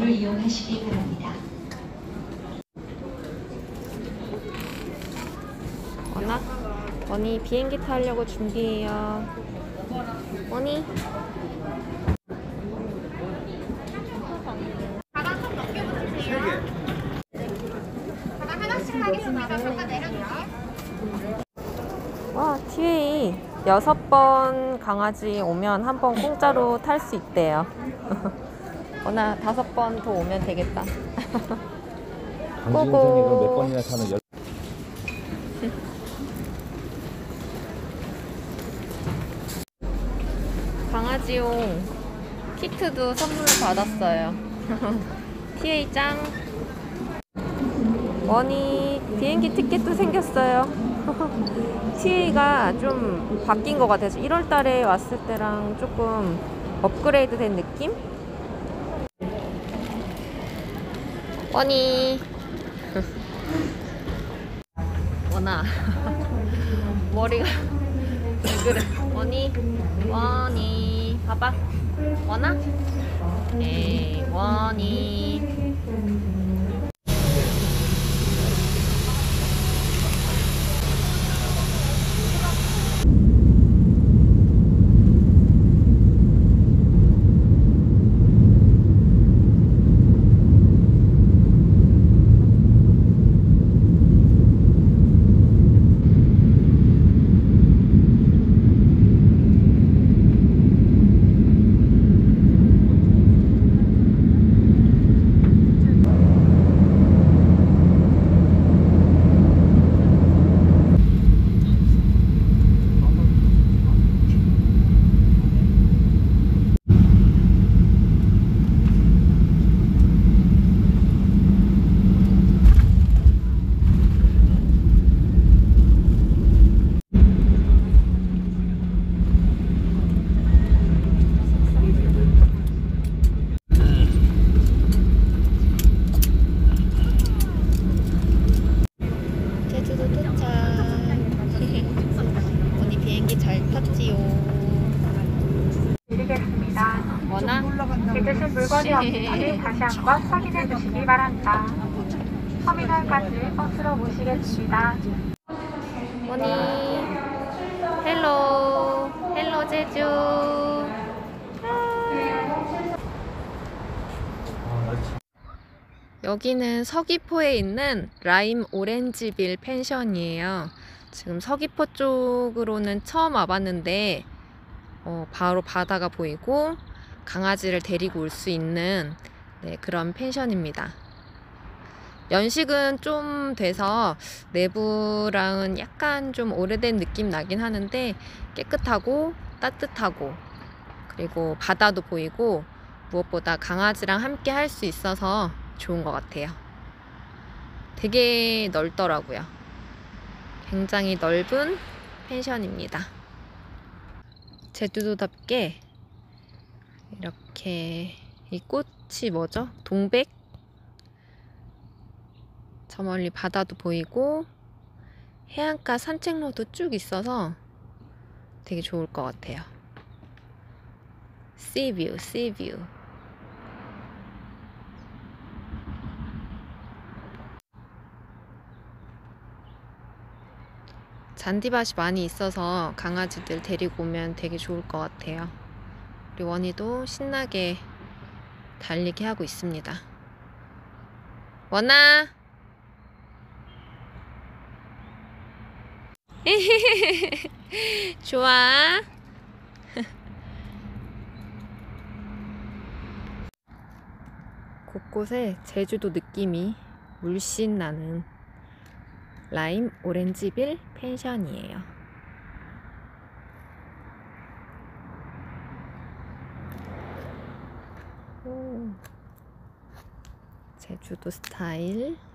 도로를 이용하시기 바랍니다. 원희 비행기 타려고 준비해요. 원희. 바닥 좀 넘겨주세요. 바닥 하나씩 하겠습니다. 잠깐 내려줄게요. 와, 티웨이 6번 강아지 오면 한 번 공짜로 탈 수 있대요. 원아 5번 더 오면 되겠다. 강진선이 그럼 몇 번이나 타는 강아지용 키트도 선물로 받았어요. 티웨이 짱. 원희 비행기 티켓도 생겼어요. 티웨이가 좀 바뀐 것 같아서 1월 달에 왔을 때랑 조금 업그레이드 된 느낌? 원희. 원아. 머리가 왜 그래? 원희. 원희. 봐봐. 원아? 에이, 원희. 제주도 도착. 언니 비행기 잘 탔지요. 드리겠습니다. 원아? 잊으신 물건이 없는지 다시 한번 확인해 주시기 바랍니다. 터미널까지 버스로 모시겠습니다. 원이. 헬로. 헬로 제주. 여기는 서귀포에 있는 라임 오렌지빌 펜션이에요. 지금 서귀포 쪽으로는 처음 와봤는데 바로 바다가 보이고 강아지를 데리고 올 수 있는 그런 펜션입니다. 연식은 좀 돼서 내부랑은 약간 좀 오래된 느낌 나긴 하는데 깨끗하고 따뜻하고 그리고 바다도 보이고 무엇보다 강아지랑 함께 할 수 있어서 좋은 것 같아요. 되게 넓더라고요. 굉장히 넓은 펜션입니다. 제주도답게 이렇게 이 꽃이 뭐죠? 동백? 저 멀리 바다도 보이고 해안가 산책로도 쭉 있어서 되게 좋을 것 같아요. Sea view. 잔디밭이 많이 있어서 강아지들 데리고 오면 되게 좋을 것 같아요. 우리 원희도 신나게 달리기 하고 있습니다. 원아! 좋아. 곳곳에 제주도 느낌이 물씬 나는 라임 오렌지빌 펜션이에요. 제주도 스타일